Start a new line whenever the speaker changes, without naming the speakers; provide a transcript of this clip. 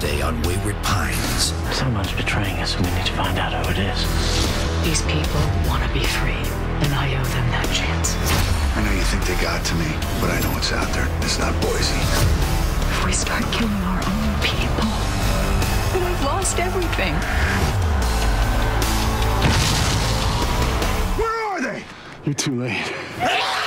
Wednesday on Wayward Pines.
Someone's betraying us, and we need to find out who it is.
These people want to be free, and I owe them that chance.
I know you think they got to me, but I know what's out there. It's not Boise.
If we start killing our own people, then I've lost everything.
Where are they?
You're too late.